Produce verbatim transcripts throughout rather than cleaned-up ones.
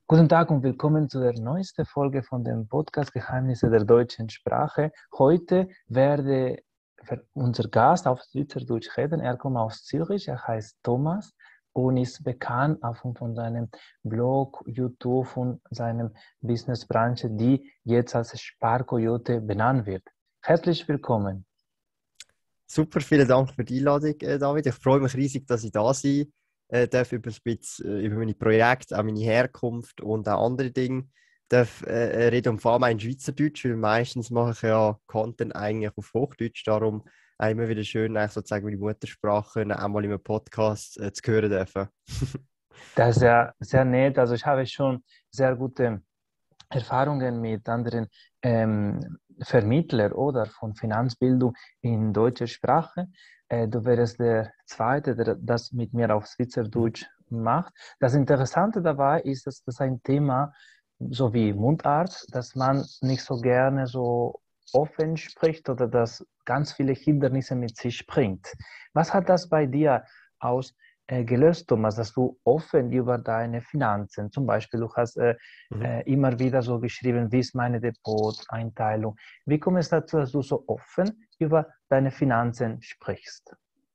Guten Tag und willkommen zu der neuesten Folge von dem Podcast Geheimnisse der deutschen Sprache. Heute werde unser Gast auf Schweizerdeutsch reden. Er kommt aus Zürich, er heißt Thomas und ist bekannt aufgrund von seinem Blog, YouTube und seiner Businessbranche, die jetzt als Sparkoyote benannt wird. Herzlich willkommen. Super, vielen Dank für die Einladung, äh, David. Ich freue mich riesig, dass ich da sein äh, darf, über, ein bisschen, äh, über meine Projekte, auch meine Herkunft und auch andere Dinge. Darf äh, reden und vor allem auch in Schweizerdeutsch, weil meistens mache ich ja Content eigentlich auf Hochdeutsch. Darum auch immer wieder schön, eigentlich sozusagen meine Muttersprache auch mal in einem Podcast äh, zu hören dürfen. Das ist ja sehr nett. Also ich habe schon sehr gute Erfahrungen mit anderen ähm, Vermittlern oder von Finanzbildung in deutscher Sprache. Äh, du wärst der Zweite, der das mit mir auf Schweizerdeutsch macht. Das Interessante dabei ist, dass das ein Thema, so wie Mundart, dass man nicht so gerne so offen spricht oder dass ganz viele Hindernisse mit sich bringt. Was hat das bei dir aus äh, gelöst, Thomas, dass du offen über deine Finanzen, zum Beispiel, du hast äh, Mhm. äh, immer wieder so geschrieben, wie ist meine Depot-Einteilung. Wie kommt es dazu, dass du so offen über deine Finanzen sprichst?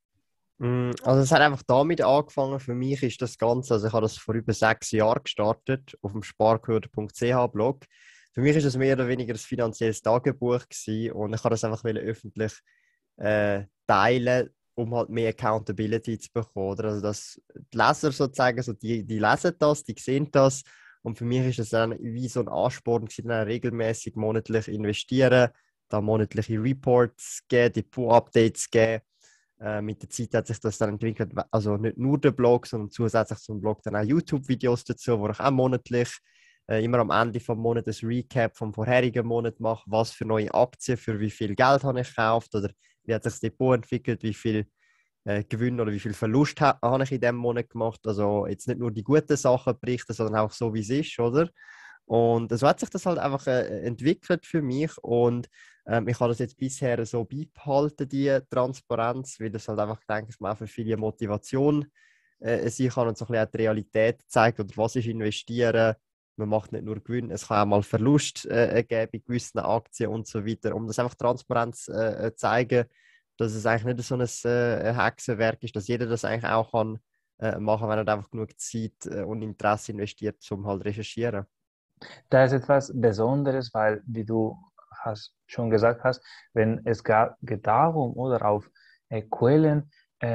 Also es hat einfach damit angefangen. Für mich ist das Ganze, also ich habe das vor über sechs Jahren gestartet auf dem sparquote punkt c h Blog. Für mich ist es mehr oder weniger ein finanzielles Tagebuch gewesen und ich habe das einfach öffentlich äh, teilen, um halt mehr Accountability zu bekommen. Oder? Also dass die Leser sozusagen, also die, die lesen das, die sehen das und für mich ist es dann wie so ein Ansporn gewesen, dann regelmäßig monatlich investieren, da monatliche Reports geben, Depot-Updates geben. Äh, mit der Zeit hat sich das dann entwickelt, also nicht nur der Blog, sondern zusätzlich zum Blog dann auch YouTube-Videos dazu, wo ich auch monatlich äh, immer am Ende des Monats ein Recap vom vorherigen Monat mache, was für neue Aktien, für wie viel Geld habe ich gekauft oder wie hat sich das Depot entwickelt, wie viel äh, Gewinn oder wie viel Verlust ha habe ich in diesem Monat gemacht. Also jetzt nicht nur die guten Sachen berichten, sondern auch so, wie es ist, oder? Und so hat sich das halt einfach äh, entwickelt für mich und ähm, ich habe das jetzt bisher so beibehalten, die Transparenz, weil das halt einfach, denke ich mal, auch für viele Motivation äh, sein kann und so ein bisschen auch die Realität zeigt, oder was ist investieren. Man macht nicht nur Gewinn, es kann auch mal Verlust äh, geben bei gewissen Aktien und so weiter, um das einfach Transparenz äh, zu zeigen, dass es eigentlich nicht so ein äh, Hexenwerk ist, dass jeder das eigentlich auch kann äh, machen, wenn er einfach genug Zeit äh, und Interesse investiert, um halt recherchieren. Da ist etwas Besonderes, weil, wie du hast, schon gesagt hast, wenn es ga, geht darum, oder auf äh, Quellen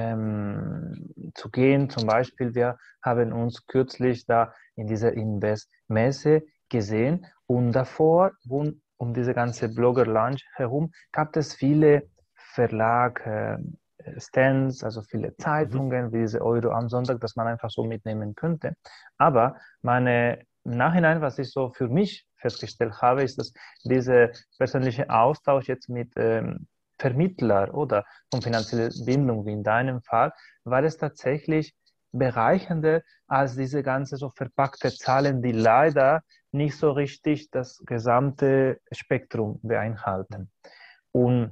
ähm, zu gehen, zum Beispiel, wir haben uns kürzlich da in dieser Invest-Messe gesehen und davor, um, um diese ganze Blogger-Lounge herum, gab es viele Verlag, äh, Stands, also viele Mhm. Zeitungen, wie diese Euro am Sonntag, dass man einfach so mitnehmen könnte. Aber meine im Nachhinein, was ich so für mich festgestellt habe, ist, dass dieser persönliche Austausch jetzt mit ähm, Vermittler oder von finanzieller Bindung, wie in deinem Fall, war es tatsächlich bereichernder als diese ganze so verpackte Zahlen, die leider nicht so richtig das gesamte Spektrum beinhalten. Und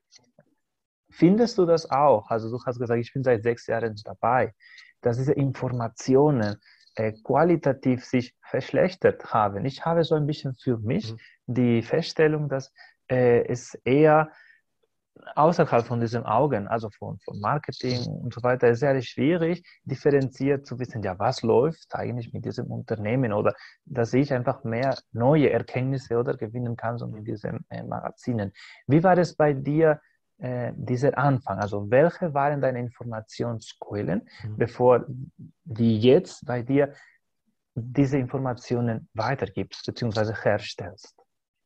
findest du das auch? Also du hast gesagt, ich bin seit sechs Jahren dabei, dass diese Informationen äh, qualitativ sich verschlechtert haben. Ich habe so ein bisschen für mich Mhm. die Feststellung, dass äh, es eher außerhalb von diesen Augen, also von, von Marketing und so weiter, ist sehr schwierig, differenziert zu wissen, ja, was läuft eigentlich mit diesem Unternehmen oder dass ich einfach mehr neue Erkenntnisse oder gewinnen kann, so mit diesen äh, Magazinen. Wie war es bei dir, äh, dieser Anfang? Also, welche waren deine Informationsquellen, Mhm. bevor die jetzt bei dir diese Informationen weitergibst bzw. herstellst?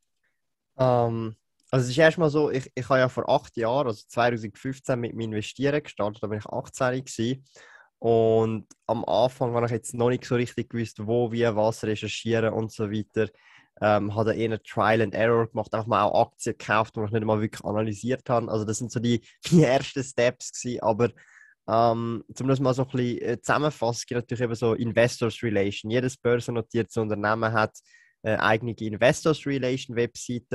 Ähm, also es ist erstmal so, ich, ich habe ja vor acht Jahren, also zwanzig fünfzehn, mit dem Investieren gestartet, da bin ich achtzehn gewesen. Und am Anfang habe ich jetzt noch nicht so richtig gewusst, wo, wie, was recherchieren und so weiter. Ähm, habe eher Trial and Error gemacht, einfach mal auch Aktien gekauft, die ich nicht mal wirklich analysiert habe. Also das sind so die, die ersten Steps gewesen. Aber ähm, um das mal so ein bisschen äh, zusammenfassen, gibt natürlich eben so Investors Relation. Jedes börsennotiertes Unternehmen hat äh, eigene Investors Relation Webseite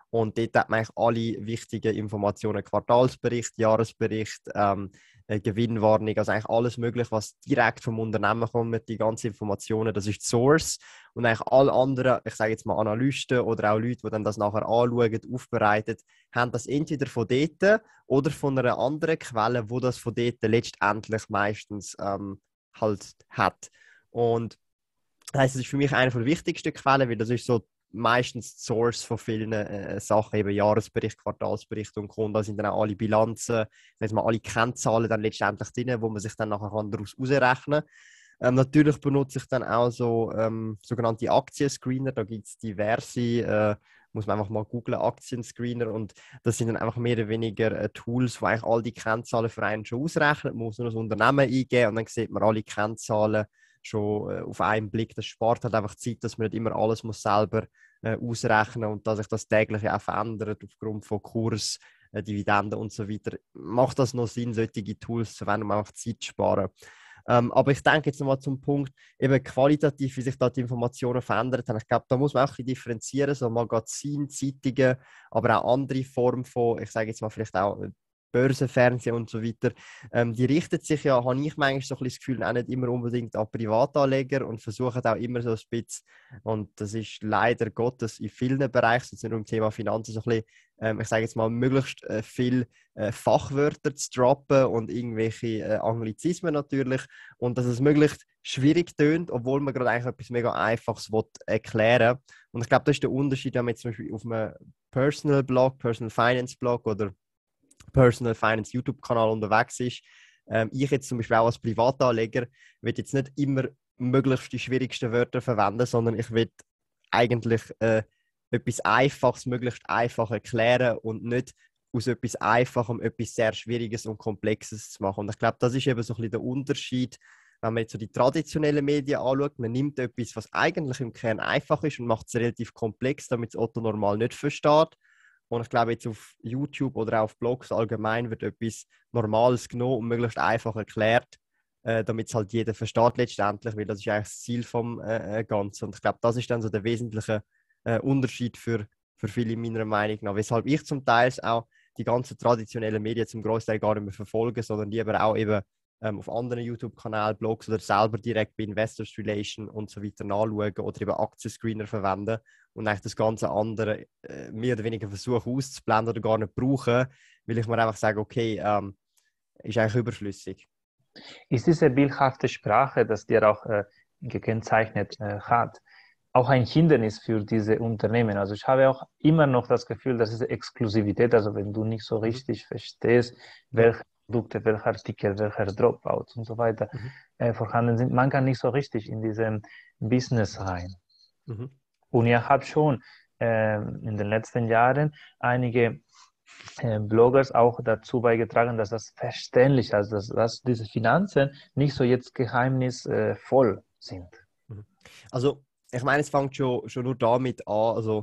Und dort hat man eigentlich alle wichtigen Informationen, Quartalsbericht, Jahresbericht, ähm, Gewinnwarnung, also eigentlich alles mögliche, was direkt vom Unternehmen kommt, die ganzen Informationen, das ist die Source. Und eigentlich alle anderen, ich sage jetzt mal Analysten oder auch Leute, die dann das nachher anschauen, aufbereiten, haben das entweder von dort oder von einer anderen Quelle, wo das von dort letztendlich meistens ähm, halt hat. Und das heisst, das ist für mich eine der wichtigsten Quellen, weil das ist so meistens die Source von vielen äh, Sachen, eben Jahresbericht, Quartalsbericht und Co. Da sind dann auch alle Bilanzen, jetzt mal alle Kennzahlen dann letztendlich drin, wo man sich dann nachher daraus ausrechnen kann. Ähm, natürlich benutze ich dann auch so ähm, sogenannte Aktienscreener, da gibt es diverse, äh, muss man einfach mal googlen, Aktienscreener, und das sind dann einfach mehr oder weniger äh, Tools, wo eigentlich all die Kennzahlen für einen schon ausrechnen. Man muss nur das Unternehmen eingeben und dann sieht man alle Kennzahlen schon äh, auf einen Blick. Das spart halt einfach Zeit, dass man nicht immer alles muss selber äh, ausrechnen, und dass sich das täglich auch verändert aufgrund von Kurs, äh, Dividenden und so weiter. Macht das noch Sinn, solche Tools zu verwenden, um einfach Zeit zu sparen? Ähm, aber ich denke jetzt nochmal zum Punkt, eben qualitativ, wie sich da die Informationen verändert haben. Ich glaube, da muss man auch ein bisschen differenzieren, so Magazin, Zeitungen, aber auch andere Formen von, ich sage jetzt mal vielleicht auch Börsenfernsehen und so weiter, ähm, die richtet sich ja, habe ich manchmal so ein bisschen das Gefühl, auch nicht immer unbedingt an Privatanleger und versuchen auch immer so ein bisschen, und das ist leider Gottes in vielen Bereichen, jetzt nicht nur im Thema Finanzen, so ein bisschen, ähm, ich sage jetzt mal, möglichst äh, viel äh, Fachwörter zu droppen und irgendwelche äh, Anglizismen natürlich, und dass es möglichst schwierig tönt, obwohl man gerade eigentlich etwas mega Einfaches will erklären. Und ich glaube, das ist der Unterschied, wenn man jetzt zum Beispiel auf einem Personal Blog, Personal Finance Blog oder Personal Finance YouTube-Kanal unterwegs ist. Ähm, ich jetzt zum Beispiel auch als Privatanleger will jetzt nicht immer möglichst die schwierigsten Wörter verwenden, sondern ich will eigentlich äh, etwas Einfaches möglichst einfach erklären und nicht aus etwas Einfachem etwas sehr Schwieriges und Komplexes zu machen. Und ich glaube, das ist eben so ein bisschen der Unterschied, wenn man jetzt so die traditionellen Medien anschaut. Man nimmt etwas, was eigentlich im Kern einfach ist, und macht es relativ komplex, damit es Otto normal nicht versteht. Und ich glaube, jetzt auf YouTube oder auch auf Blogs allgemein wird etwas Normales genommen und möglichst einfach erklärt, äh, damit es halt jeder versteht letztendlich, weil das ist eigentlich das Ziel vom äh, Ganzen. Und ich glaube, das ist dann so der wesentliche äh, Unterschied für, für viele meiner Meinung nach, weshalb ich zum Teil auch die ganzen traditionellen Medien zum Großteil gar nicht mehr verfolge, sondern lieber auch eben ähm, auf anderen YouTube-Kanälen, Blogs oder selber direkt bei Investors Relation und so weiter nachschauen oder eben Aktienscreener verwenden und eigentlich das ganze andere äh, mehr oder weniger versuchen auszublenden oder gar nicht brauchen, weil ich mir einfach sage, okay, ähm, ist eigentlich überflüssig. Ist diese bildhafte Sprache, das dir auch äh, gekennzeichnet äh, hat, auch ein Hindernis für diese Unternehmen? Also ich habe auch immer noch das Gefühl, dass diese Exklusivität, also wenn du nicht so Mhm. richtig verstehst, welche Produkte, welcher Artikel, welcher Dropouts und so weiter Mhm. äh, vorhanden sind, man kann nicht so richtig in diesem Business rein. Mhm. Und ihr habt schon äh, in den letzten Jahren einige äh, Bloggers auch dazu beigetragen, dass das verständlich, also dass, dass diese Finanzen nicht so jetzt geheimnisvoll sind. Mhm. Also, ich meine, es fängt schon, schon nur damit an, also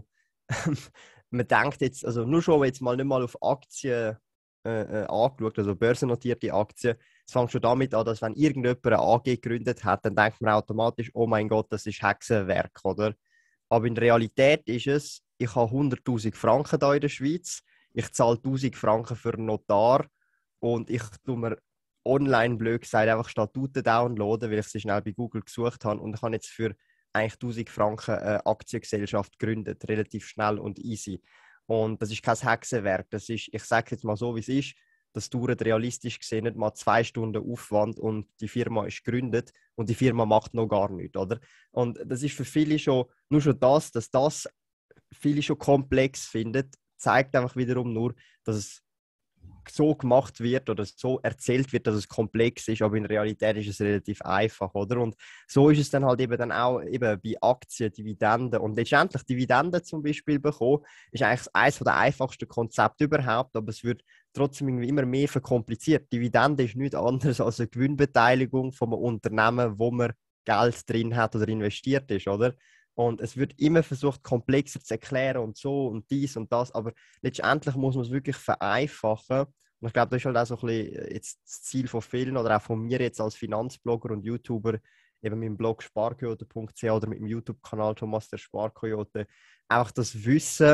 man denkt jetzt, also nur schon jetzt mal nicht mal auf Aktien äh, äh, angeschaut, also börsennotierte Aktien, es fängt schon damit an, dass wenn irgendjemand eine A G gegründet hat, dann denkt man automatisch, oh mein Gott, das ist Hexenwerk, oder? Aber in Realität ist es, ich habe hunderttausend Franken hier in der Schweiz, ich zahle tausend Franken für einen Notar und ich tue mir online, blöd gesagt, einfach Statuten downloaden, weil ich sie schnell bei Google gesucht habe, und ich habe jetzt für eigentlich tausend Franken eine Aktiengesellschaft gegründet, relativ schnell und easy. Und das ist kein Hexenwerk, das ist, ich sage jetzt mal so, wie es ist, das dauert realistisch gesehen nicht mal zwei Stunden Aufwand und die Firma ist gegründet und die Firma macht noch gar nichts, oder? Und das ist für viele schon, nur schon das, dass das viele schon komplex finden, zeigt einfach wiederum nur, dass es so gemacht wird oder so erzählt wird, dass es komplex ist, aber in Realität ist es relativ einfach, oder? Und so ist es dann halt eben dann auch eben bei Aktien, Dividenden, und letztendlich Dividenden zum Beispiel bekommen, ist eigentlich eines der einfachsten Konzepte überhaupt, aber es wird trotzdem irgendwie immer mehr verkompliziert. Dividende ist nichts anderes als eine Gewinnbeteiligung von einem Unternehmen, wo man Geld drin hat oder investiert ist, oder? Und es wird immer versucht, komplexer zu erklären und so und dies und das, aber letztendlich muss man es wirklich vereinfachen. Und ich glaube, das ist halt auch so ein bisschen jetzt das Ziel von vielen oder auch von mir jetzt als Finanzblogger und YouTuber, eben mit dem Blog sparkoyote punkt c h oder mit dem YouTube-Kanal Thomas der Sparkoyote, einfach das Wissen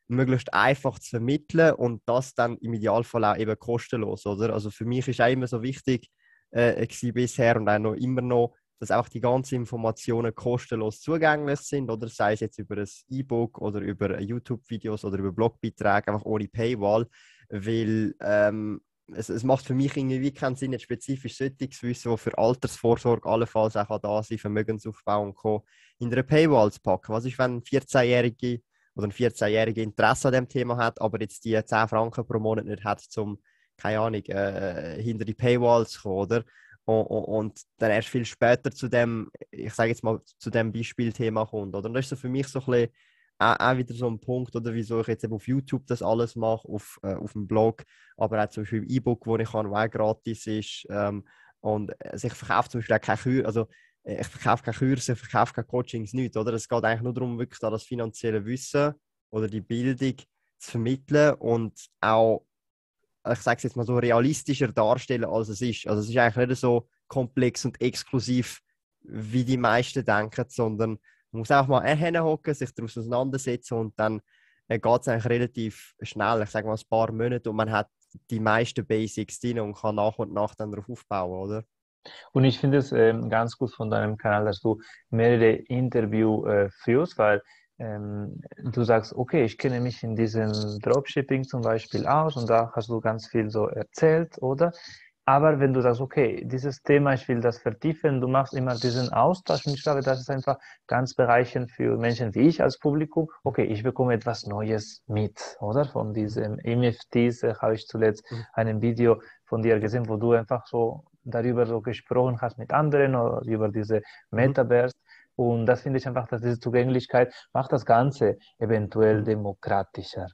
möglichst einfach zu vermitteln und das dann im Idealfall auch eben kostenlos, oder? Also für mich ist auch immer so wichtig äh, bisher und auch noch immer noch, dass auch die ganzen Informationen kostenlos zugänglich sind, oder sei es jetzt über ein E-Book oder über YouTube-Videos oder über Blogbeiträge, einfach ohne Paywall, weil ähm, es, es macht für mich irgendwie keinen Sinn, jetzt spezifisch solches Wissen, das für Altersvorsorge allenfalls auch da sein, Vermögensaufbau und Co. in eine Paywall zu packen. Was ist, wenn ein vierzehn-Jährige oder ein vierzehn-Jährige Interesse an dem Thema hat, aber jetzt die zehn Franken pro Monat nicht hat, um, keine Ahnung, äh, hinter die Paywall zu kommen, oder? Und, und, und dann erst viel später zu dem, ich sage jetzt mal, zu dem Beispielthema kommt, oder? Und das ist so für mich so ein bisschen auch, auch wieder so ein Punkt, oder wieso ich jetzt eben auf YouTube das alles mache, auf, äh, auf dem Blog, aber auch zum Beispiel im E-Book, wo ich kann, wo auch gratis ist. Ähm, und also ich verkaufe zum Beispiel auch keine Kür, also äh, ich verkaufe keine Kurse, ich verkaufe keine Coachings, nichts, oder? Es geht eigentlich nur darum, wirklich da das finanzielle Wissen oder die Bildung zu vermitteln und auch, ich sage es jetzt mal so, realistischer darstellen, als es ist. Also es ist eigentlich nicht so komplex und exklusiv, wie die meisten denken, sondern man muss auch mal hinhocken, sich daraus auseinandersetzen und dann äh, geht es eigentlich relativ schnell, ich sage mal ein paar Monate und man hat die meisten Basics drin und kann nach und nach dann darauf aufbauen, oder? Und ich finde es ähm, ganz gut von deinem Kanal, dass du mehrere Interviews äh, führst, weil ähm, du sagst, okay, ich kenne mich in diesem Dropshipping zum Beispiel aus und da hast du ganz viel so erzählt, oder? Aber wenn du sagst, okay, dieses Thema, ich will das vertiefen, du machst immer diesen Austausch und ich glaube, das ist einfach ganz bereichernd für Menschen wie ich als Publikum. Okay, ich bekomme etwas Neues mit, oder? Von diesen M F Ts äh, habe ich zuletzt Mhm. ein Video von dir gesehen, wo du einfach so darüber so gesprochen hast mit anderen oder über diese Mhm. Metaverse. Und das finde ich einfach, dass diese Zugänglichkeit macht das Ganze eventuell Mhm. demokratischer.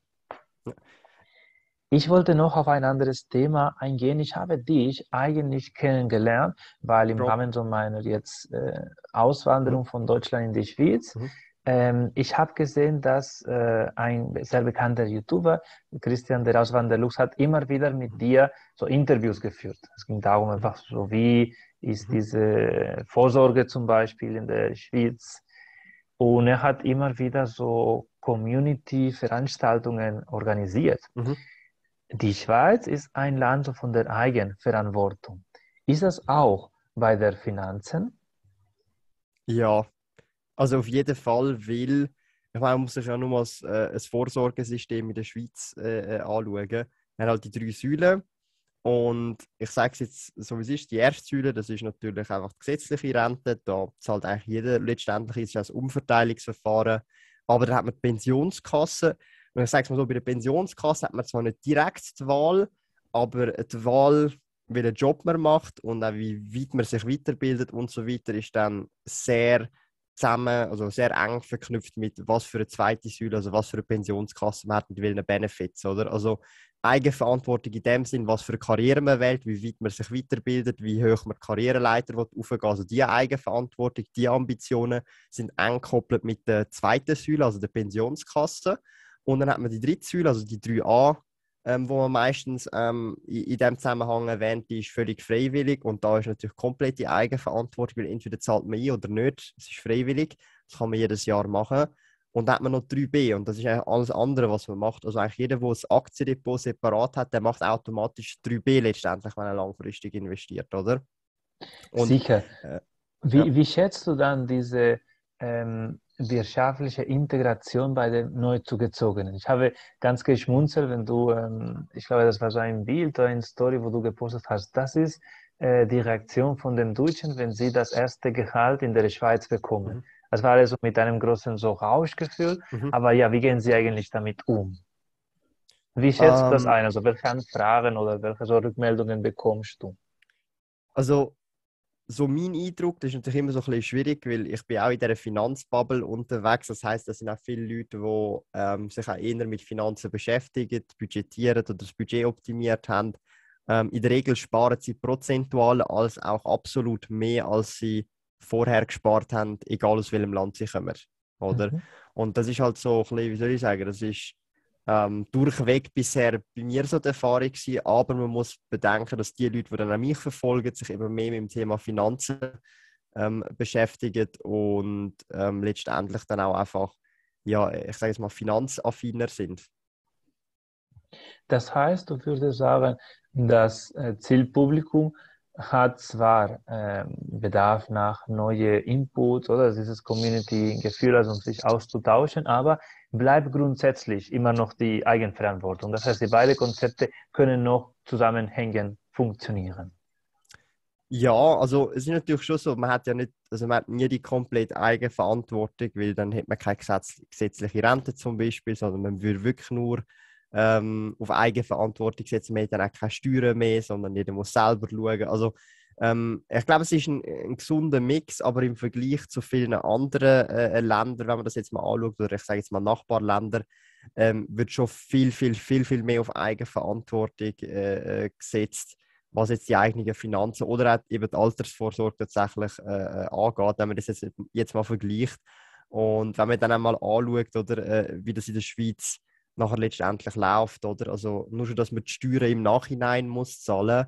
Ich wollte noch auf ein anderes Thema eingehen. Ich habe dich eigentlich kennengelernt, weil im Drop. Rahmen so meiner jetzt äh, Mhm. Auswanderung von Deutschland in die Schweiz, Mhm. ähm, ich habe gesehen, dass äh, ein sehr bekannter YouTuber, Christian der Auswanderlux, hat immer wieder mit Mhm. dir so Interviews geführt. Es ging darum Mhm. einfach so, wie ist Mhm. diese Vorsorge zum Beispiel in der Schweiz. Und er hat immer wieder so Community-Veranstaltungen organisiert. Mhm. Die Schweiz ist ein Land so von der Eigenverantwortung. Ist das auch bei der Finanzen? Ja, also auf jeden Fall, weil ich meine, man muss sich ja nur mal das, äh, das Vorsorgesystem in der Schweiz äh, äh, anschauen. Wir haben halt die drei Säulen und ich sage es jetzt so, wie es ist. Die erste Säule, das ist natürlich einfach die gesetzliche Rente. Da zahlt eigentlich jeder, letztendlich ist es ein Umverteilungsverfahren. Aber dann hat man die Pensionskasse. Und ich sage es mal so, bei der Pensionskasse hat man zwar nicht direkt die Wahl, aber die Wahl, welchen Job man macht und auch wie weit man sich weiterbildet und so weiter, ist dann sehr zusammen, also sehr eng verknüpft mit was für eine zweite Säule, also was für eine Pensionskasse man hat, mit welchen Benefits, oder? Also Eigenverantwortung in dem Sinn, was für eine Karriere man wählt, wie weit man sich weiterbildet, wie hoch man die Karriereleiter aufgehen. Also diese Eigenverantwortung, diese Ambitionen sind eng gekoppelt mit der zweiten Säule, also der Pensionskasse. Und dann hat man die dritte Säule, also die drei a, ähm, wo man meistens ähm, in, in dem Zusammenhang erwähnt, die ist völlig freiwillig und da ist natürlich komplett die Eigenverantwortung, weil entweder zahlt man ein oder nicht, es ist freiwillig, das kann man jedes Jahr machen. Und dann hat man noch drei b und das ist eigentlich alles andere, was man macht. Also eigentlich jeder, der ein Aktiendepot separat hat, der macht automatisch drei b letztendlich, wenn er langfristig investiert, oder? Und Sicher. äh, ja. Wie, wie schätzt du dann diese ähm, wirtschaftliche Integration bei den Neuzugezogenen? Ich habe ganz geschmunzelt, wenn du, ähm, ich glaube, das war so ein Bild oder eine Story, wo du gepostet hast. Das ist äh, die Reaktion von den Deutschen, wenn sie das erste Gehalt in der Schweiz bekommen. Mhm. Das war also mit einem großen so Rauschgefühl. Mhm. Aber ja, wie gehen sie eigentlich damit um? Wie schätzt du das Ähm, ein? Also welche Anfragen oder welche so Rückmeldungen bekommst du? also so mein Eindruck, das ist natürlich immer so ein bisschen schwierig, weil ich bin auch in dieser Finanzbubble unterwegs. Das heißt, das sind auch viele Leute, die ähm, sich auch eher mit Finanzen beschäftigen, budgetieren oder das Budget optimiert haben. Ähm, in der Regel sparen sie prozentual als auch absolut mehr, als sie vorher gespart haben, egal aus welchem Land sie kommen. Oder? Mhm. Und das ist halt so ein bisschen, wie soll ich sagen, das ist ähm, durchweg bisher bei mir so die Erfahrung gewesen, aber man muss bedenken, dass die Leute, die dann auch mich verfolgen, sich eben mehr mit dem Thema Finanzen ähm, beschäftigen und ähm, letztendlich dann auch einfach ja, ich sage jetzt mal, finanzaffiner sind. Das heißt, du würdest sagen, das äh, Zielpublikum hat zwar ähm, Bedarf nach neuen Inputs oder dieses Community-Gefühl, also um sich auszutauschen, aber bleibt grundsätzlich immer noch die Eigenverantwortung. Das heißt, die beiden Konzepte können noch zusammenhängend funktionieren. Ja, also es ist natürlich schon so, man hat ja nicht, also man hat nie die komplette Eigenverantwortung, weil dann hat man keine Gesetz, gesetzliche Rente zum Beispiel, sondern man würde wirklich nur ähm, auf Eigenverantwortung setzen. Man hat dann auch keine Steuern mehr, sondern jeder muss selber schauen. Also ähm, ich glaube, es ist ein, ein gesunder Mix, aber im Vergleich zu vielen anderen äh, Ländern, wenn man das jetzt mal anschaut, oder ich sage jetzt mal Nachbarländer, ähm, wird schon viel, viel, viel, viel mehr auf Eigenverantwortung äh, äh, gesetzt, was jetzt die eigenen Finanzen oder auch eben die Altersvorsorge tatsächlich äh, äh, angeht, wenn man das jetzt, jetzt mal vergleicht. Und wenn man dann einmal anschaut, oder, äh, wie das in der Schweiz nachher letztendlich läuft, oder? Also nur schon, dass man die Steuern im Nachhinein muss zahlen,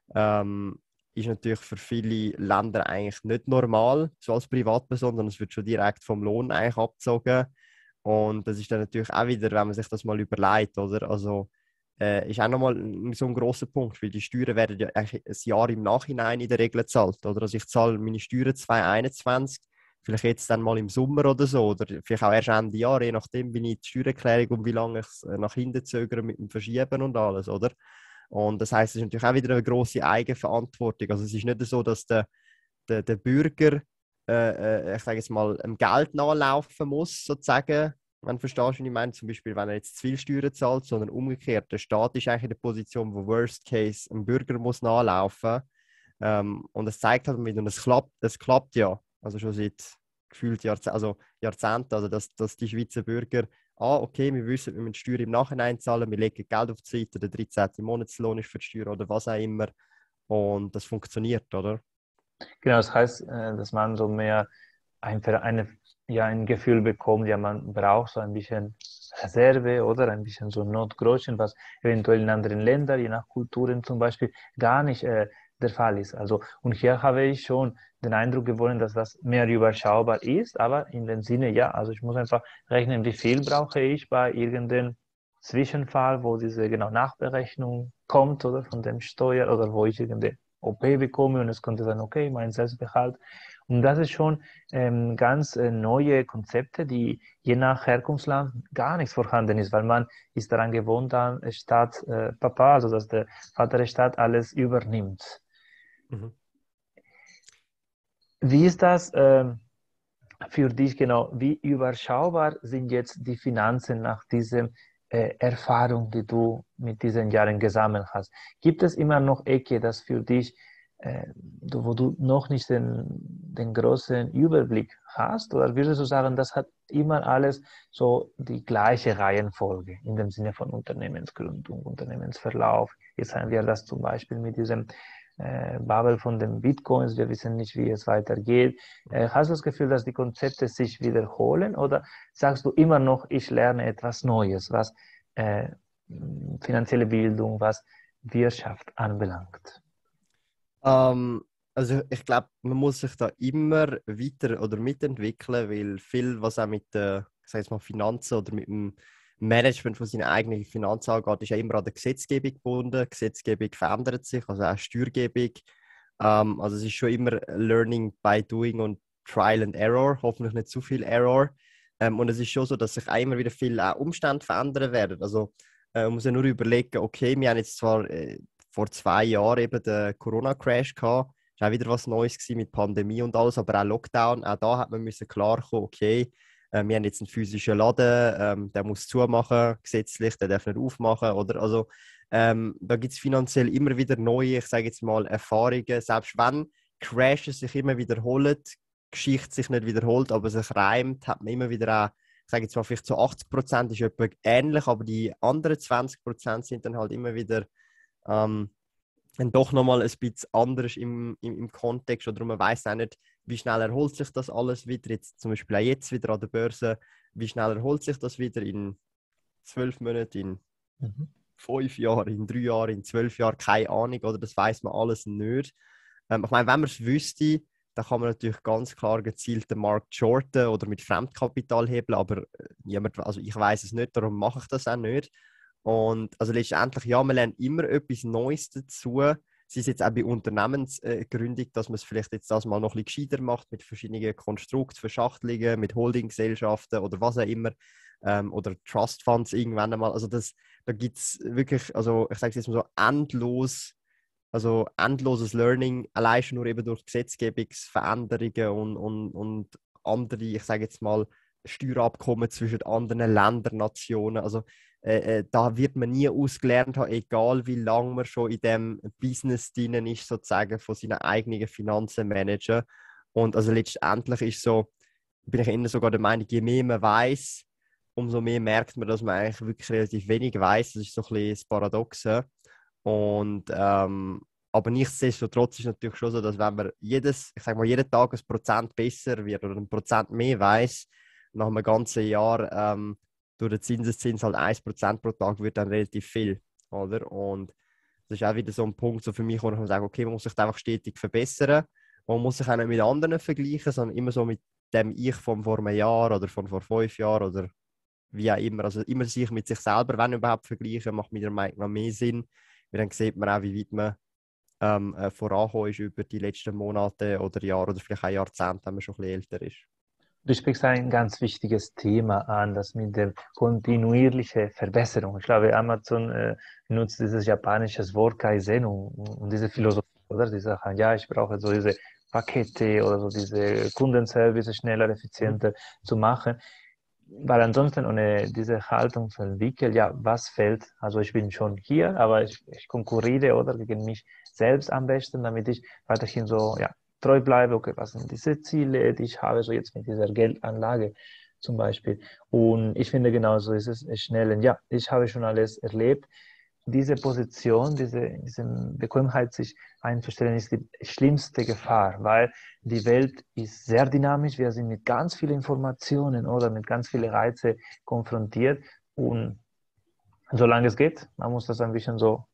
ähm, ist natürlich für viele Länder eigentlich nicht normal, so als Privatperson, sondern es wird schon direkt vom Lohn eigentlich abgezogen. Und das ist dann natürlich auch wieder, wenn man sich das mal überlegt, oder? Also äh, ist auch nochmal so ein grosser Punkt, weil die Steuern werden ja eigentlich ein Jahr im Nachhinein in der Regel gezahlt, oder? Also ich zahle meine Steuern zwanzig einundzwanzig, vielleicht jetzt dann mal im Sommer oder so, oder vielleicht auch erst Ende Jahr, je nachdem, wie ich die Steuererklärung und wie lange ich es nach hinten zögere mit dem Verschieben und alles, oder? Und das heisst, es ist natürlich auch wieder eine grosse Eigenverantwortung. Also es ist nicht so, dass der, der, der Bürger, äh, äh, ich sage jetzt mal, dem Geld nachlaufen muss, sozusagen, wenn du verstehst, wie ich meine, zum Beispiel, wenn er jetzt zu viel Steuern zahlt, sondern umgekehrt, der Staat ist eigentlich in der Position, wo Worst Case ein Bürger muss nachlaufen. Ähm, und es zeigt halt mit, und es klappt, es klappt ja, also schon seit gefühlt Jahrze also Jahrzehnten, also dass, dass die Schweizer Bürger, ah, okay, wir wissen, wir müssen Steuern im Nachhinein zahlen, wir legen Geld auf die Seite, der dreizehnte Monatslohn ist für die Steuer oder was auch immer. Und das funktioniert, oder? Genau, das heißt, äh, dass man so mehr einfach eine, ja, ein Gefühl bekommt, ja, man braucht so ein bisschen Reserve oder ein bisschen so Notgroschen, was eventuell in anderen Ländern, je nach Kulturen zum Beispiel, gar nicht äh, der Fall ist. Also, und hier habe ich schon den Eindruck gewonnen, dass das mehr überschaubar ist, aber in dem Sinne, ja, also ich muss einfach rechnen, wie viel brauche ich bei irgendeinem Zwischenfall, wo diese genau Nachberechnung kommt oder von dem Steuer oder wo ich irgendeine O P bekomme und es konnte sein, okay, mein Selbstbehalt. Und das ist schon ähm, ganz äh, neue Konzepte, die je nach Herkunftsland gar nichts vorhanden ist, weil man ist daran gewohnt, dann Staat, äh, Papa, also dass der Vater der Staat alles übernimmt. Mhm. Wie ist das ähm, für dich genau? Wie überschaubar sind jetzt die Finanzen nach dieser äh, Erfahrung, die du mit diesen Jahren gesammelt hast? Gibt es immer noch Ecke, das für dich, äh, du- wo du noch nicht den, den großen Überblick hast? Oder würdest du sagen, das hat immer alles so die gleiche Reihenfolge in dem Sinne von Unternehmensgründung, Unternehmensverlauf? Jetzt haben wir das zum Beispiel mit diesem äh, Bubble von den Bitcoins. Wir wissen nicht, wie es weitergeht. Äh, hast du das Gefühl, dass die Konzepte sich wiederholen oder sagst du immer noch, ich lerne etwas Neues, was äh, finanzielle Bildung, was Wirtschaft anbelangt? Ähm, also ich glaube, man muss sich da immer weiter oder mitentwickeln, weil viel, was auch mit den, ich sag jetzt mal, Finanzen oder mit dem Management von seinen eigenen Finanzen angeht, ist ja immer an der Gesetzgebung gebunden. Die Gesetzgebung verändert sich, also auch Steuergebung. Ähm, also es ist schon immer Learning by Doing und Trial and Error, hoffentlich nicht zu viel Error. Ähm, und es ist schon so, dass sich auch immer wieder viele Umstände verändern werden. Also äh, man muss ja nur überlegen, okay, wir haben jetzt zwar äh, vor zwei Jahren eben den Corona-Crash gehabt. Das war auch wieder was Neues gewesen mit Pandemie und alles, aber auch Lockdown. Auch da hat man müssen klar kommen, okay, äh, wir haben jetzt einen physischen Laden, ähm, der muss zumachen, gesetzlich, der darf nicht aufmachen. Oder? Also, ähm, da gibt es finanziell immer wieder neue, ich sage jetzt mal, Erfahrungen. Selbst wenn Crashes sich immer wiederholen, Geschichte sich nicht wiederholt, aber sich reimt, hat man immer wieder auch, ich sage jetzt mal, vielleicht so achtzig Prozent ist etwa ähnlich, aber die anderen zwanzig Prozent sind dann halt immer wieder ähm, dann doch nochmal ein bisschen anders im, im, im Kontext oder man weiß auch nicht, wie schnell erholt sich das alles wieder, jetzt zum Beispiel auch jetzt wieder an der Börse, wie schnell erholt sich das wieder in zwölf Monaten, in Mhm. fünf Jahren, in drei Jahren, in zwölf Jahren, keine Ahnung, oder das weiß man alles nicht. Ähm, ich meine, wenn man es wüsste, da kann man natürlich ganz klar gezielt den Markt shorten oder mit Fremdkapital hebeln, aber jemand, also ich weiß es nicht, darum mache ich das auch nicht. Und also letztendlich, ja, man lernt immer etwas Neues dazu. Es ist jetzt auch bei Unternehmensgründung, dass man es vielleicht jetzt das mal noch ein bisschen gescheiter macht, mit verschiedenen Konstrukten, Verschachtelungen, mit Holdinggesellschaften oder was auch immer. Ähm, oder Trust Funds irgendwann einmal. Also das, da gibt es wirklich, also ich sage es jetzt mal so, endlos, also endloses Learning, allein schon nur eben durch Gesetzgebungsveränderungen und, und, und andere, ich sage jetzt mal, Steuerabkommen zwischen anderen Ländern, Nationen. Also äh, äh, da wird man nie ausgelernt haben, egal wie lange man schon in dem Business drin ist, sozusagen von seinen eigenen Finanzen managen. Und also letztendlich ist so, bin ich eher sogar der Meinung, je mehr man weiß, umso mehr merkt man, dass man eigentlich wirklich relativ wenig weiß. Das ist so ein bisschen das Paradoxe. Und, ähm, aber nichtsdestotrotz ist es natürlich schon so, dass wenn man jedes, ich sag mal, jeden Tag ein Prozent besser wird oder ein Prozent mehr weiß, nach einem ganzen Jahr ähm, durch den Zinseszins halt ein Prozent pro Tag wird dann relativ viel. Oder? Und das ist auch wieder so ein Punkt so für mich, wo ich sage, okay, man muss sich einfach stetig verbessern. Man muss sich auch nicht mit anderen vergleichen, sondern immer so mit dem Ich von vor einem Jahr oder von vor fünf Jahren oder wie auch immer. Also immer sich mit sich selber, wenn überhaupt, vergleichen, macht meiner Meinung nach mehr Sinn. Weil dann sieht man auch, wie weit man ähm, äh, vorangekommen ist über die letzten Monate oder Jahre oder vielleicht auch Jahrzehnte, wenn man schon ein bisschen älter ist. Du sprichst ein ganz wichtiges Thema an, das mit der kontinuierlichen Verbesserung. Ich glaube, Amazon äh, nutzt dieses japanische Wort Kaizen und, und diese Philosophie, oder? Die sagen, ja, ich brauche so diese Pakete oder so diese Kundenservice schneller, effizienter zu machen. Weil ansonsten ohne diese Haltung zu entwickeln, ja, was fällt? Also ich bin schon hier, aber ich, ich konkurriere oder gegen mich selbst am besten, damit ich weiterhin so, ja, treu bleibe. Okay, was sind diese Ziele, die ich habe, so jetzt mit dieser Geldanlage zum Beispiel. Und ich finde genauso ist es schnell. Ja, ich habe schon alles erlebt. Diese Position, diese, diese Bequemheit, sich einzustellen, ist die schlimmste Gefahr, weil die Welt ist sehr dynamisch. Wir sind mit ganz vielen Informationen oder mit ganz vielen Reizen konfrontiert. Und solange es geht, man muss das ein bisschen so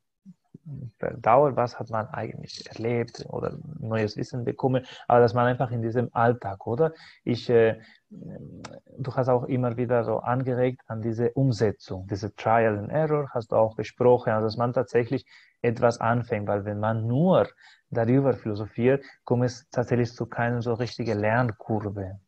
dauert, was hat man eigentlich erlebt oder neues Wissen bekommen, aber dass man einfach in diesem Alltag, oder? Ich, äh, du hast auch immer wieder so angeregt an diese Umsetzung, diese Trial and Error hast du auch besprochen, also dass man tatsächlich etwas anfängt, weil wenn man nur darüber philosophiert, kommt es tatsächlich zu keiner so richtigen Lernkurve.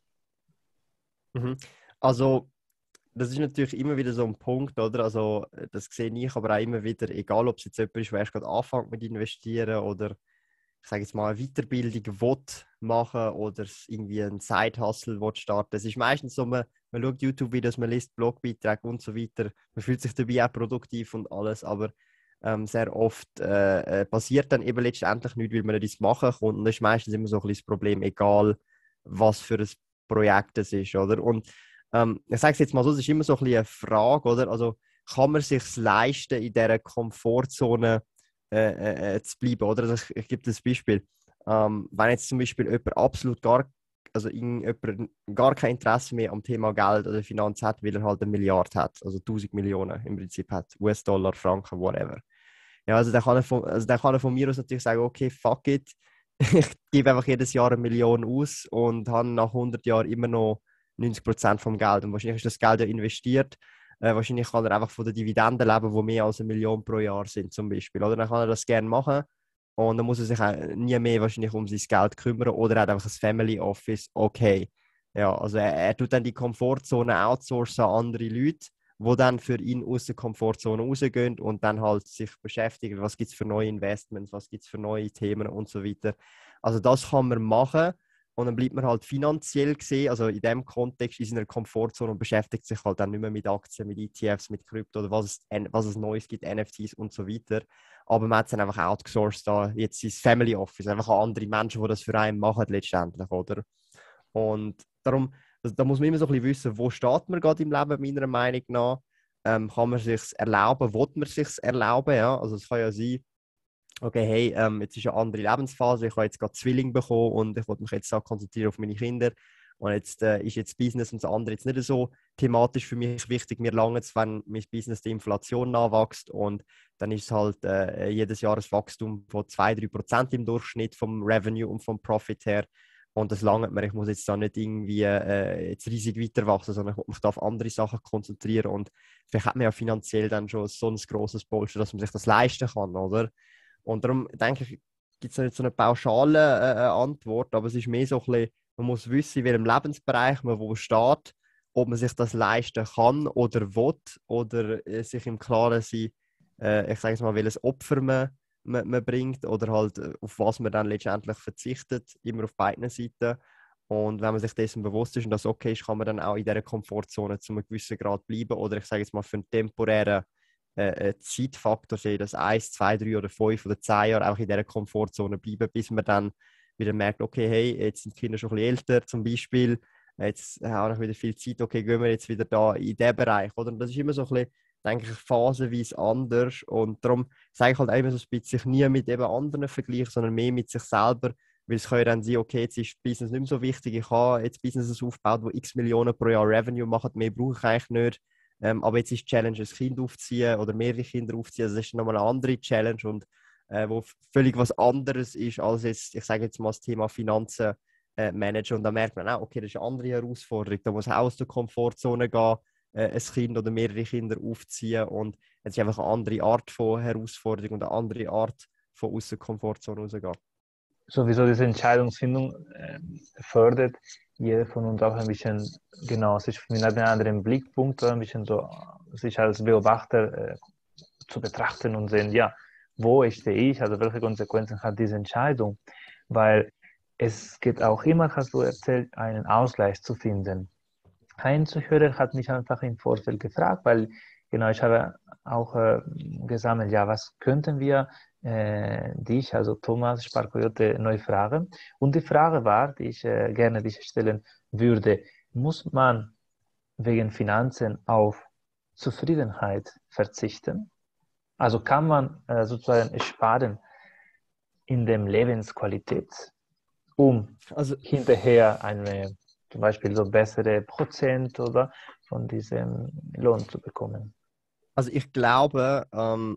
Mhm. Also das ist natürlich immer wieder so ein Punkt, oder? Also, das sehe ich aber auch immer wieder, egal ob es jetzt jemand ist, der erst gerade anfängt mit investieren oder ich sage jetzt mal eine Weiterbildung will machen oder irgendwie einen Side-Hustle will starten. Es ist meistens so, man, man schaut YouTube-Videos, man liest Blogbeiträge und so weiter. Man fühlt sich dabei auch produktiv und alles, aber ähm, sehr oft äh, äh, passiert dann eben letztendlich nichts, weil man nicht ins Machen kommt. Und das ist meistens immer so ein bisschen das Problem, egal was für ein Projekt es ist, oder? Und ähm, ich sage es jetzt mal so, es ist immer so ein bisschen eine Frage, oder? Also kann man es sich leisten, in dieser Komfortzone äh, äh, zu bleiben, oder? Also ich, ich gebe das Beispiel. Ähm, wenn jetzt zum Beispiel jemand absolut gar, also jemand gar kein Interesse mehr am Thema Geld oder Finanz hat, weil er halt eine Milliarde hat, also tausend Millionen im Prinzip hat, U S-Dollar, Franken, whatever. Ja, also dann kann er von, also dann kann er von mir aus natürlich sagen, okay, fuck it, ich gebe einfach jedes Jahr eine Million aus und habe nach hundert Jahren immer noch neunzig Prozent vom Geld. Und wahrscheinlich ist das Geld ja investiert. Äh, wahrscheinlich kann er einfach von den Dividenden leben, die mehr als eine Million pro Jahr sind, zum Beispiel. Oder dann kann er das gerne machen. Und dann muss er sich auch nie mehr wahrscheinlich um sein Geld kümmern. Oder er hat einfach ein Family Office. Okay. Ja, also er, er tut dann die Komfortzone outsourcen an andere Leute, die dann für ihn aus der Komfortzone rausgehen und dann halt sich beschäftigen, was gibt es für neue Investments, was gibt es für neue Themen und so weiter. Also das kann man machen. Und dann bleibt man halt finanziell gesehen, also in dem Kontext in seiner Komfortzone und beschäftigt sich halt dann nicht mehr mit Aktien, mit E T Fs, mit Krypto oder was es, was es Neues gibt, N F Ts und so weiter. Aber man hat es dann einfach outgesourced, da jetzt sein Family Office, einfach an andere Menschen, die das für einen machen letztendlich, oder? Und darum, also, da muss man immer so ein bisschen wissen, wo steht man gerade im Leben, meiner Meinung nach. Ähm, kann man sich erlauben, will man sich erlauben, ja? Also es kann ja sein, okay, hey, ähm, jetzt ist eine andere Lebensphase, ich habe jetzt gerade Zwilling bekommen und ich wollte mich jetzt auch konzentrieren auf meine Kinder. Und jetzt äh, ist jetzt Business und das andere jetzt nicht so thematisch für mich wichtig. Mir lange es, wenn mein Business die Inflation nachwächst und dann ist es halt äh, jedes Jahr ein Wachstum von zwei bis drei Prozent im Durchschnitt vom Revenue und vom Profit her. und das langt mir. Ich muss jetzt da nicht irgendwie äh, jetzt riesig weiter wachsen, sondern ich muss mich da auf andere Sachen konzentrieren und vielleicht hat man ja finanziell dann schon so ein grosses Polster, dass man sich das leisten kann, oder? Und darum denke ich, gibt es nicht so eine pauschale äh, Antwort, aber es ist mehr so ein bisschen, man muss wissen, in welchem Lebensbereich man wo steht, ob man sich das leisten kann oder will, oder äh, sich im Klaren sein, äh, ich sage jetzt mal, welches Opfer man, man, man bringt oder halt äh, auf was man dann letztendlich verzichtet, immer auf beiden Seiten. Und wenn man sich dessen bewusst ist und das okay ist, kann man dann auch in dieser Komfortzone zu einem gewissen Grad bleiben oder ich sage jetzt mal für einen temporären äh, Zeitfaktor sehen, dass eins, zwei, drei oder fünf oder zehn Jahre auch in dieser Komfortzone bleiben, bis man dann wieder merkt, okay, hey, jetzt sind die Kinder schon ein bisschen älter zum Beispiel, jetzt habe ich wieder viel Zeit, okay, gehen wir jetzt wieder da in diesen Bereich, oder? Und das ist immer so ein bisschen, denke ich, phasenweise anders und darum sage ich halt auch immer so ein bisschen, sich nie mit eben anderen vergleichen, sondern mehr mit sich selber, weil es kann ja dann sein, okay, jetzt ist Business nicht mehr so wichtig, ich habe jetzt Businesses aufgebaut, die x Millionen pro Jahr Revenue machen, mehr brauche ich eigentlich nicht. Ähm, aber jetzt ist die Challenge, ein Kind aufziehen oder mehrere Kinder aufziehen. Also das ist nochmal eine andere Challenge und äh, wo völlig was anderes ist als jetzt, ich sage jetzt mal das Thema Finanzen äh, managen. Und da merkt man auch, okay, das ist eine andere Herausforderung. Da muss auch aus der Komfortzone gehen, äh, ein Kind oder mehrere Kinder aufziehen. Und es ist einfach eine andere Art von Herausforderung und eine andere Art von aus der Komfortzone rausgehen. Sowieso diese Entscheidungsfindung äh, fördert jeder von uns auch ein bisschen, genau, sich mit einem anderen Blickpunkt, ein bisschen so, sich als Beobachter äh, zu betrachten und sehen, ja, wo stehe ich, also welche Konsequenzen hat diese Entscheidung, weil es geht auch immer, hast du erzählt, einen Ausgleich zu finden. Ein Zuhörer hat mich einfach im Vorfeld gefragt, weil genau, ich habe auch äh, gesammelt, ja, was könnten wir äh, dich, also Thomas Sparkoyote, neu fragen? Und die Frage war, die ich äh, gerne dich stellen würde, muss man wegen Finanzen auf Zufriedenheit verzichten? Also kann man äh, sozusagen sparen in der Lebensqualität, um Also, hinterher eine zum Beispiel so bessere Prozent oder von diesem Lohn zu bekommen. also ich glaube, ähm,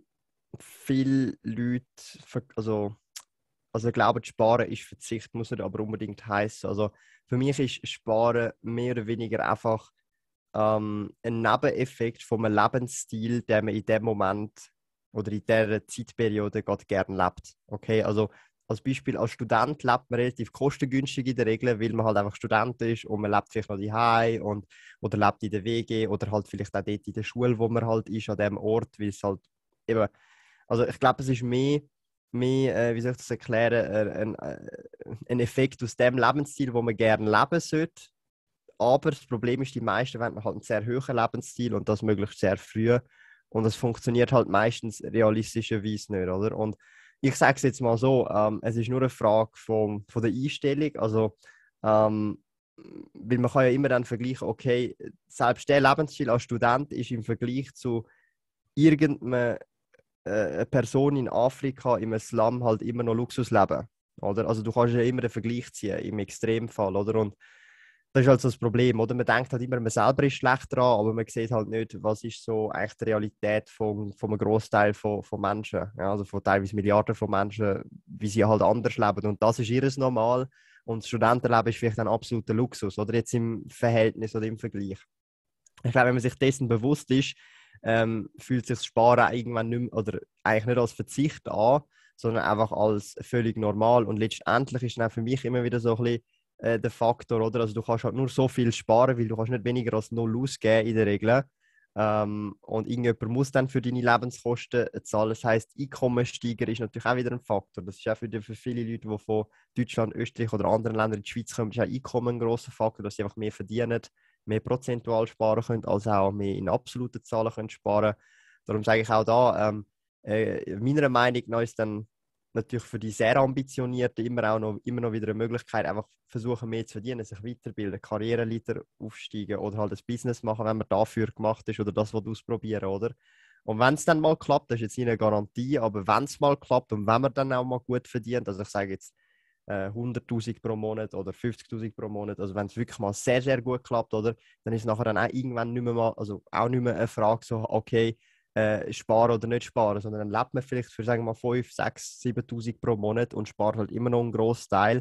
viele Leute, ver- also Also ich glaube, Sparen ist Verzicht, muss nicht aber unbedingt heißen. Also für mich ist Sparen mehr oder weniger einfach ähm, ein Nebeneffekt von einem Lebensstil, den man in dem Moment oder in dieser Zeitperiode gerade gerne lebt. Okay, also als Beispiel als Student lebt man relativ kostengünstig in der Regel, weil man halt einfach Student ist und man lebt vielleicht noch daheim und oder lebt in der W G oder halt vielleicht auch dort in der Schule, wo man halt ist, an dem Ort, weil es halt eben, also ich glaube, es ist mehr mehr, äh, wie soll ich das erklären, äh, ein, äh, ein Effekt aus dem Lebensstil, wo man gerne leben sollte. Aber das Problem ist, die meisten wollen halt einen sehr hohen Lebensstil und das möglichst sehr früh. Und das funktioniert halt meistens realistischerweise nicht, oder? Und ich sage es jetzt mal so, ähm, es ist nur eine Frage von, von der Einstellung. Also, ähm, weil man kann ja immer dann vergleichen, okay, selbst der Lebensstil als Student ist im Vergleich zu irgendeinem äh, eine Person in Afrika im Slum halt immer noch Luxus leben. Oder? Also du kannst ja immer den Vergleich ziehen, im Extremfall. Oder? Und das ist halt so das Problem. Oder? Man denkt halt immer, man selber ist schlecht dran, aber man sieht halt nicht, was ist so eigentlich die Realität von, von einem Großteil von, von Menschen. Ja, also von teilweise Milliarden von Menschen, wie sie halt anders leben. Und das ist ihres Normal. Und das Studentenleben ist vielleicht ein absoluter Luxus. Oder jetzt im Verhältnis oder im Vergleich. Ich glaube, wenn man sich dessen bewusst ist, ähm, fühlt sich das Sparen irgendwann nicht mehr, oder eigentlich nicht als Verzicht an, sondern einfach als völlig normal. Und letztendlich ist dann für mich immer wieder so ein bisschen äh, der Faktor, oder? Also du kannst halt nur so viel sparen, weil du kannst nicht weniger als null ausgeben in der Regel. Ähm, und irgendjemand muss dann für deine Lebenskosten zahlen. Das heisst, Einkommenssteiger ist natürlich auch wieder ein Faktor. Das ist auch für, die, für viele Leute, die von Deutschland, Österreich oder anderen Ländern in die Schweiz kommen, ist auch Einkommen ein grosser Faktor, dass sie einfach mehr verdienen, mehr prozentual sparen können, als auch mehr in absoluten Zahlen können sparen. Darum sage ich auch da, ähm, äh, meiner Meinung nach ist dann natürlich für die sehr Ambitionierten immer auch noch, immer noch wieder eine Möglichkeit, einfach versuchen mehr zu verdienen, sich weiterbilden, Karriereleiter aufsteigen oder halt ein Business machen, wenn man dafür gemacht ist oder das ausprobieren, oder? Und wenn es dann mal klappt, das ist jetzt nicht eine Garantie, aber wenn es mal klappt und wenn man dann auch mal gut verdient, also ich sage jetzt äh, hunderttausend pro Monat oder fünfzigtausend pro Monat, also wenn es wirklich mal sehr, sehr gut klappt, oder? Dann ist es nachher dann auch irgendwann nicht mehr mal, also auch nicht mehr eine Frage so, okay, äh, sparen oder nicht sparen, sondern dann lebt man vielleicht für, sagen wir mal, fünftausend, sechstausend, siebentausend pro Monat und spart halt immer noch einen grossen Teil.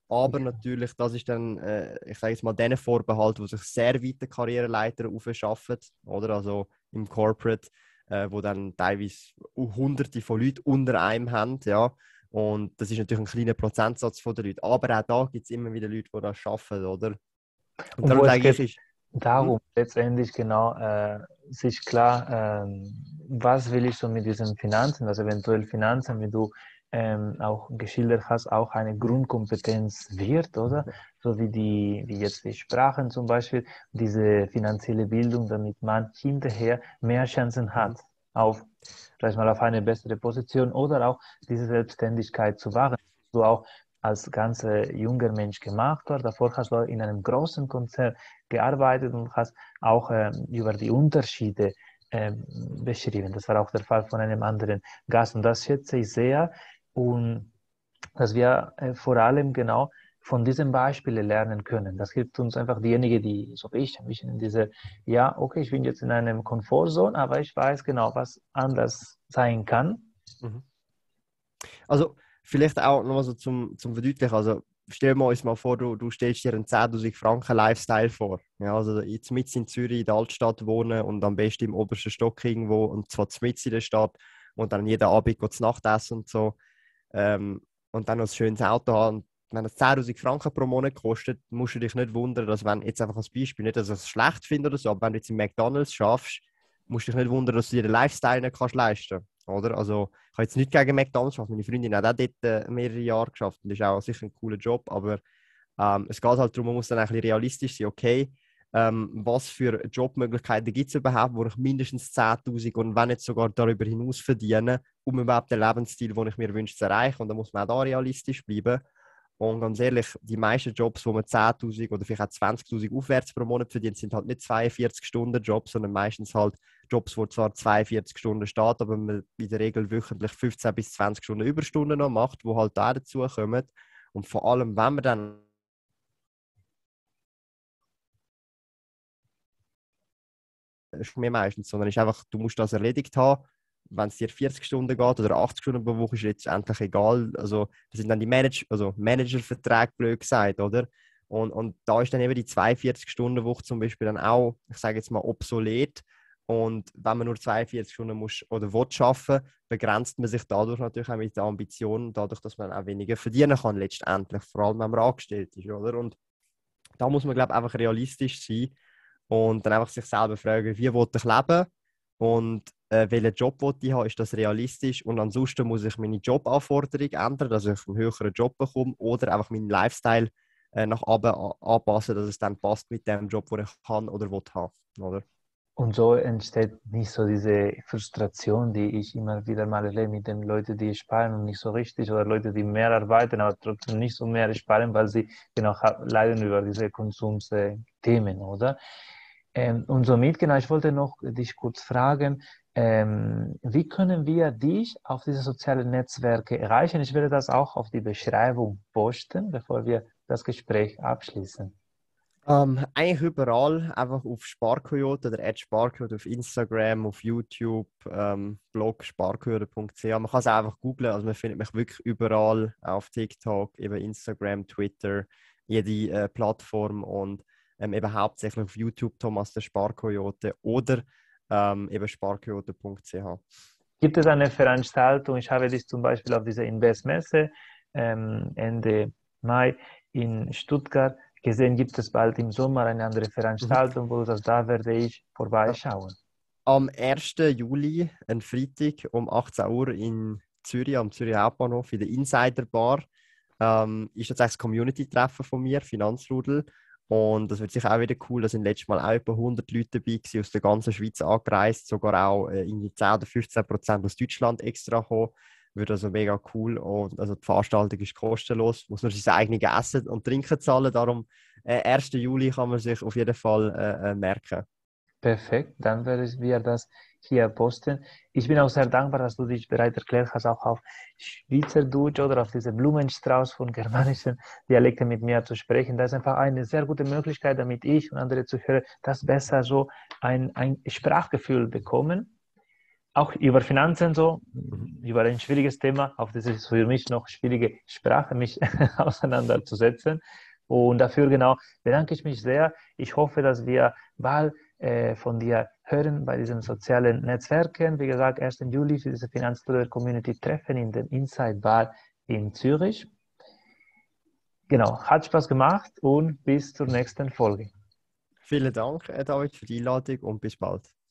Aber natürlich, das ist dann, äh, ich sage jetzt mal, denen vorbehalten, die sich sehr weite Karriereleiter aufschaffen, oder? Also im Corporate, äh, wo dann teilweise Hunderte von Leuten unter einem haben, ja. Und das ist natürlich ein kleiner Prozentsatz von den Leuten. Aber auch da gibt es immer wieder Leute, die das schaffen, oder? Und Und darum wo es sage ich, geht ist... Mhm. darum, letztendlich genau äh, sich klar, ähm, was will ich so mit diesen Finanzen, also eventuell Finanzen, wie du ähm, auch geschildert hast, auch eine Grundkompetenz wird, oder? So wie die, wie jetzt die Sprachen zum Beispiel, diese finanzielle Bildung, damit man hinterher mehr Chancen Mhm. hat auf, vielleicht mal auf eine bessere Position oder auch diese Selbstständigkeit zu wahren. Du auch als ganz äh, junger Mensch gemacht hast. Davor hast du in einem großen Konzern gearbeitet und hast auch ähm, über die Unterschiede ähm, beschrieben. Das war auch der Fall von einem anderen Gast und das schätze ich sehr und dass wir äh, vor allem genau von diesen Beispielen lernen können. Das hilft uns einfach diejenigen, die, so wie ich, ein bisschen in diese, ja, okay, ich bin jetzt in einem Komfortzone, aber ich weiß genau, was anders sein kann. Mhm. Also vielleicht auch noch mal so zum, zum Verdeutlichen. Also stellen wir uns mal vor, du, du stellst dir einen zehntausend Franken Lifestyle vor. Ja, also jetzt mit in Zürich in der Altstadt wohnen und am besten im obersten Stock irgendwo und zwar mit in der Stadt und dann jeden Abend zu Nacht essen und so. Ähm, und dann noch ein schönes Auto haben. Und wenn es zehntausend Franken pro Monat kostet, musst du dich nicht wundern, dass wenn jetzt einfach als Beispiel, nicht, dass ich es schlecht finde oder so, aber wenn du jetzt im McDonalds schaffst, musst du dich nicht wundern, dass du dir den Lifestyle nicht kannst leisten kannst. Oder? Also, ich habe jetzt nicht gegen McDonalds geschafft. Meine Freundin hat auch dort äh, mehrere Jahre geschafft und das ist auch sicher ein cooler Job, aber ähm, es geht halt darum, man muss dann ein bisschen realistisch sein, okay, ähm, was für Jobmöglichkeiten gibt es überhaupt, wo ich mindestens zehntausend und wenn nicht sogar darüber hinaus verdiene, um überhaupt den Lebensstil, den ich mir wünsche, zu erreichen. Und da muss man auch da realistisch bleiben. Und ganz ehrlich, die meisten Jobs, wo man zehntausend oder vielleicht auch zwanzigtausend aufwärts pro Monat verdient, sind halt nicht zweiundvierzig-Stunden-Jobs, sondern meistens halt Jobs, wo zwar zweiundvierzig Stunden steht, aber man in der Regel wöchentlich fünfzehn bis zwanzig Stunden Überstunden noch macht, wo halt da dazu kommen. Und vor allem, wenn man dann ist mir meistens, sondern ist einfach, du musst das erledigt haben. Wenn es dir vierzig Stunden geht oder achtzig Stunden pro Woche, ist letztendlich egal. Also, das sind dann die Manage also Managerverträge, blöd gesagt, oder? Und, und da ist dann eben die zweiundvierzig-Stunden-Woche zum Beispiel dann auch, ich sage jetzt mal, obsolet. Und wenn man nur zweiundvierzig Stunden muss oder will arbeiten, begrenzt man sich dadurch natürlich auch mit der Ambition, dadurch, dass man auch weniger verdienen kann, letztendlich, vor allem wenn man angestellt ist, oder? Und da muss man, glaube ich, einfach realistisch sein und dann einfach sich selber fragen, wie will ich leben und äh, welchen Job will ich haben, ist das realistisch und ansonsten muss ich meine Jobanforderung ändern, dass ich einen höheren Job bekomme oder einfach meinen Lifestyle äh, nach oben anpassen, dass es dann passt mit dem Job, den ich kann oder will haben, oder? Und so entsteht nicht so diese Frustration, die ich immer wieder mal erlebe mit den Leuten, die sparen und nicht so richtig oder Leute, die mehr arbeiten, aber trotzdem nicht so mehr sparen, weil sie genau leiden über diese Konsumsthemen, oder? Ähm, und somit, genau, ich wollte noch dich kurz fragen, ähm, wie können wir dich auf diese sozialen Netzwerke erreichen? Ich werde das auch auf die Beschreibung posten, bevor wir das Gespräch abschließen. Ähm, eigentlich überall, einfach auf Sparkoyote oder at Sparkoyote auf Instagram, auf YouTube, ähm, Blog sparkoyote punkt c h. Man kann es auch einfach googlen, also man findet mich wirklich überall auf TikTok, eben Instagram, Twitter, jede äh, Plattform und ähm, eben hauptsächlich auf YouTube Thomas der Sparkoyote oder ähm, eben sparkoyote punkt c h. Gibt es eine Veranstaltung? Ich habe dich zum Beispiel auf dieser Investmesse ähm, Ende Mai in Stuttgart gesehen. Gibt es bald im Sommer eine andere Mhm. Veranstaltung, wo du sagst, da werde ich vorbeischauen? Am ersten Juli, ein Freitag um achtzehn Uhr in Zürich, am Zürich Hauptbahnhof, in der Insider Bar, ähm, ist das das Community-Treffen von mir, Finanzrudel. Und das wird sicher auch wieder cool. Da sind letztes Mal auch etwa hundert Leute dabei gewesen, aus der ganzen Schweiz angereist, sogar auch äh, irgendwie zehn oder fünfzehn Prozent aus Deutschland extra kommen. Wird also mega cool. Und also die Veranstaltung ist kostenlos, muss nur sein eigenes Essen und Trinken zahlen. Darum, äh, ersten Juli kann man sich auf jeden Fall äh, äh, merken. Perfekt, dann werden wir das hier posten. Ich bin auch sehr dankbar, dass du dich bereit erklärt hast, auch auf Schweizerdeutsch oder auf diese Blumenstrauß von germanischen Dialekten mit mir zu sprechen. Das ist einfach eine sehr gute Möglichkeit, damit ich und andere Zuhörer das besser so ein, ein Sprachgefühl bekommen. auch über Finanzen so, Mhm. über ein schwieriges Thema, auf das ist für mich noch schwierige Sprache, mich auseinanderzusetzen. Und dafür genau bedanke ich mich sehr. Ich hoffe, dass wir bald äh, von dir hören bei diesen sozialen Netzwerken. Wie gesagt, ersten Juli für diese Finanzstudent Community Treffen in den Inside Bar in Zürich. Genau, hat Spaß gemacht und bis zur nächsten Folge. Vielen Dank, äh, David, für die Einladung und bis bald.